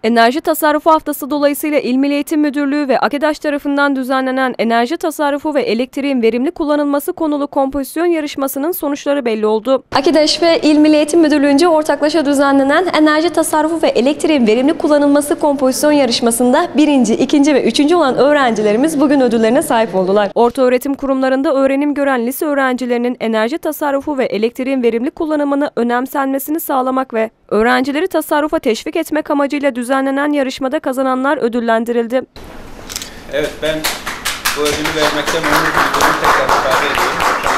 Enerji Tasarrufu Haftası dolayısıyla İl Milli Eğitim Müdürlüğü ve AKEDAŞ tarafından düzenlenen enerji tasarrufu ve elektriğin verimli kullanılması konulu kompozisyon yarışmasının sonuçları belli oldu. AKEDAŞ ve İl Milli Eğitim Müdürlüğü'nce ortaklaşa düzenlenen enerji tasarrufu ve elektriğin verimli kullanılması kompozisyon yarışmasında 1., 2. ve 3. olan öğrencilerimiz bugün ödüllerine sahip oldular. Ortaöğretim kurumlarında öğrenim gören lise öğrencilerinin enerji tasarrufu ve elektriğin verimli kullanımını önemsenmesini sağlamak ve öğrencileri tasarrufa teşvik etmek amacıyla düzenlenen yarışmada kazananlar ödüllendirildi. Evet, ben bu ödülü vermekten onur duyduğumu tekrar ifade ediyorum.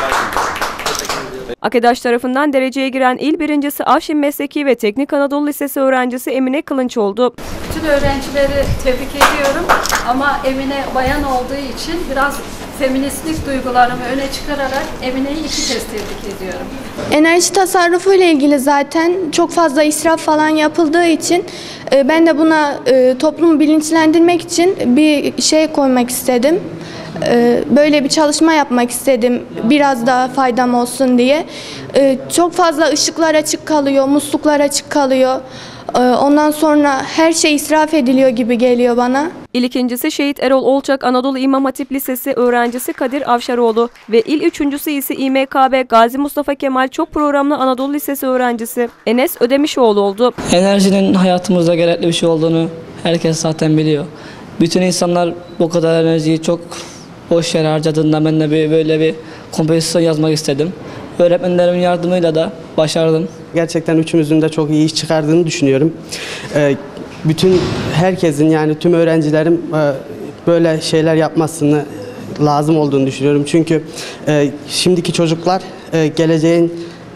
AKEDAŞ tarafından dereceye giren il birincisi Afşin Mesleki ve Teknik Anadolu Lisesi öğrencisi Emine Kılınç oldu. Bütün öğrencileri tebrik ediyorum ama Emine bayan olduğu için biraz feministlik duygularımı öne çıkararak Emine'yi 2 kez tebrik ediyorum. Enerji tasarrufu ile ilgili zaten çok fazla israf falan yapıldığı için ben de buna toplumu bilinçlendirmek için bir şey koymak istedim. Böyle bir çalışma yapmak istedim, biraz daha faydam olsun diye. Çok fazla ışıklar açık kalıyor, musluklar açık kalıyor. Ondan sonra her şey israf ediliyor gibi geliyor bana. İl ikincisi Şehit Erol Olçak Anadolu İmam Hatip Lisesi öğrencisi Kadir Avşaroğlu ve il üçüncüsü ise İMKB Gazi Mustafa Kemal Çok Programlı Anadolu Lisesi öğrencisi Enes Ödemişoğlu oldu. Enerjinin hayatımızda gerekli bir şey olduğunu herkes zaten biliyor. Bütün insanlar bu kadar enerjiyi çok boş yere harcadığında ben de böyle bir kompozisyon yazmak istedim. Öğretmenlerimin yardımıyla da başardım. Gerçekten üçümüzün de çok iyi iş çıkardığını düşünüyorum. Bütün herkesin, yani tüm öğrencilerin böyle şeyler yapmasını lazım olduğunu düşünüyorum. Çünkü şimdiki çocuklar geleceğin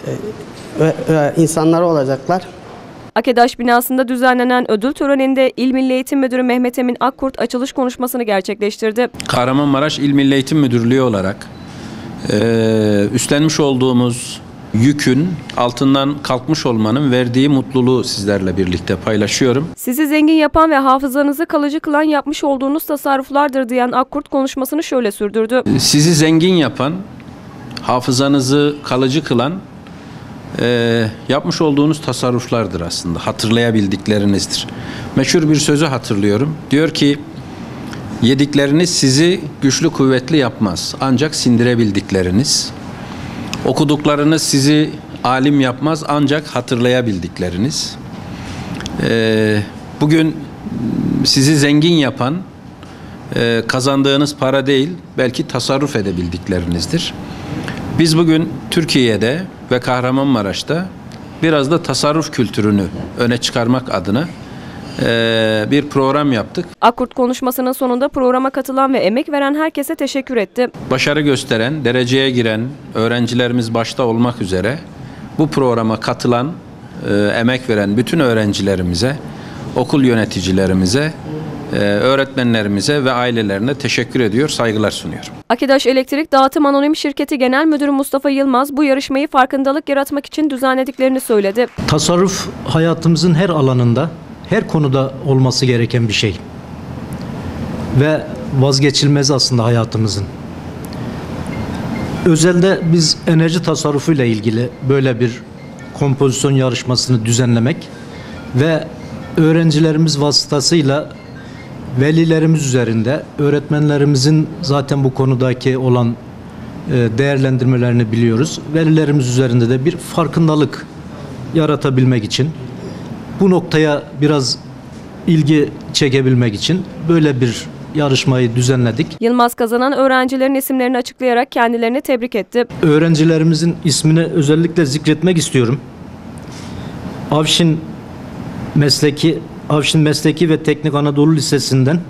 insanları olacaklar. AKEDAŞ binasında düzenlenen ödül töreninde İl Milli Eğitim Müdürü Mehmet Emin Akkurt açılış konuşmasını gerçekleştirdi. Kahramanmaraş İl Milli Eğitim Müdürlüğü olarak üstlenmiş olduğumuz yükün altından kalkmış olmanın verdiği mutluluğu sizlerle birlikte paylaşıyorum. Sizi zengin yapan ve hafızanızı kalıcı kılan yapmış olduğunuz tasarruflardır diyen Akkurt konuşmasını şöyle sürdürdü. Sizi zengin yapan, hafızanızı kalıcı kılan yapmış olduğunuz tasarruflardır aslında. Hatırlayabildiklerinizdir. Meşhur bir sözü hatırlıyorum. Diyor ki, yedikleriniz sizi güçlü kuvvetli yapmaz. Ancak sindirebildikleriniz. Okuduklarınız sizi alim yapmaz. Ancak hatırlayabildikleriniz. Bugün sizi zengin yapan kazandığınız para değil, belki tasarruf edebildiklerinizdir. Biz bugün Türkiye'de ve Kahramanmaraş'ta biraz da tasarruf kültürünü öne çıkarmak adına bir program yaptık. Akkurt konuşmasının sonunda programa katılan ve emek veren herkese teşekkür etti. Başarı gösteren, dereceye giren öğrencilerimiz başta olmak üzere bu programa katılan, emek veren bütün öğrencilerimize, okul yöneticilerimize, öğretmenlerimize ve ailelerine teşekkür ediyor, saygılar sunuyorum. AKEDAŞ Elektrik Dağıtım Anonim Şirketi Genel Müdürü Mustafa Yılmaz bu yarışmayı farkındalık yaratmak için düzenlediklerini söyledi. Tasarruf hayatımızın her alanında, her konuda olması gereken bir şey. Ve vazgeçilmez aslında hayatımızın. Özelde biz enerji tasarrufuyla ilgili böyle bir kompozisyon yarışmasını düzenlemek ve öğrencilerimiz vasıtasıyla velilerimiz üzerinde, öğretmenlerimizin zaten bu konudaki olan değerlendirmelerini biliyoruz. Velilerimiz üzerinde de bir farkındalık yaratabilmek için, bu noktaya biraz ilgi çekebilmek için böyle bir yarışmayı düzenledik. Yılmaz kazanan öğrencilerin isimlerini açıklayarak kendilerini tebrik etti. Öğrencilerimizin ismini özellikle zikretmek istiyorum. Afşin Mesleki ve Teknik Anadolu Lisesi'nden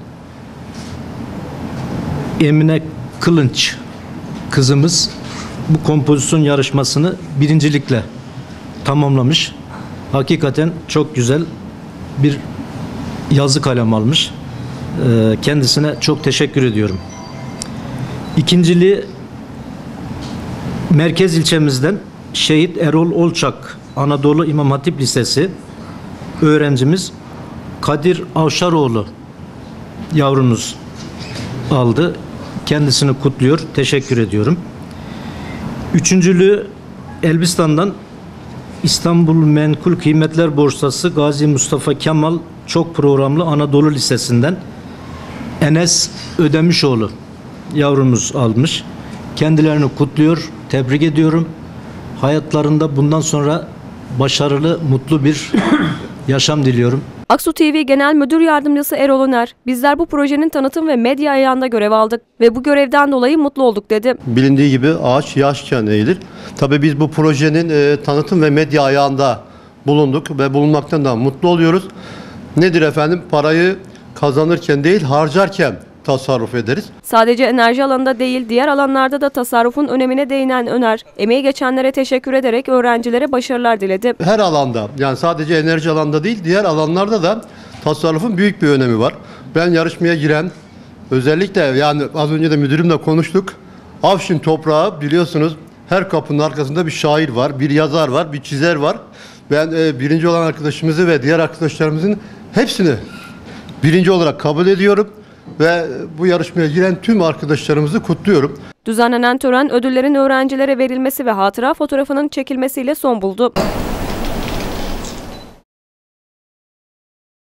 Emine Kılınç kızımız bu kompozisyon yarışmasını birincilikle tamamlamış. Hakikaten çok güzel bir yazı kalem almış. Kendisine çok teşekkür ediyorum. İkinciliği merkez ilçemizden Şehit Erol Olçak Anadolu İmam Hatip Lisesi öğrencimiz Kadir Avşaroğlu yavrumuz aldı. Kendisini kutluyor, teşekkür ediyorum. Üçüncülüğü Elbistan'dan İstanbul Menkul Kıymetler Borsası Gazi Mustafa Kemal çok programlı Anadolu Lisesi'nden Enes Ödemişoğlu yavrumuz almış. Kendilerini kutluyor, tebrik ediyorum. Hayatlarında bundan sonra başarılı, mutlu bir yaşam diliyorum. Aksu TV Genel Müdür Yardımcısı Erol Öner, bizler bu projenin tanıtım ve medya ayağında görev aldık ve bu görevden dolayı mutlu olduk dedi. Bilindiği gibi ağaç yaşken eğilir. Tabii biz bu projenin tanıtım ve medya ayağında bulunduk ve bulunmaktan da mutlu oluyoruz. Nedir efendim? Parayı kazanırken değil, harcarken tasarruf ederiz. Sadece enerji alanında değil, diğer alanlarda da tasarrufun önemine değinen Öner, emeği geçenlere teşekkür ederek öğrencilere başarılar diledi. Her alanda, yani sadece enerji alanında değil, diğer alanlarda da tasarrufun büyük bir önemi var. Ben yarışmaya giren, özellikle yani az önce de müdürümle konuştuk. Afşin toprağı biliyorsunuz, her kapının arkasında bir şair var, bir yazar var, bir çizer var. Ben birinci olan arkadaşımızı ve diğer arkadaşlarımızın hepsini birinci olarak kabul ediyorum. Ve bu yarışmaya giren tüm arkadaşlarımızı kutluyorum. Düzenlenen tören ödüllerin öğrencilere verilmesi ve hatıra fotoğrafının çekilmesiyle son buldu.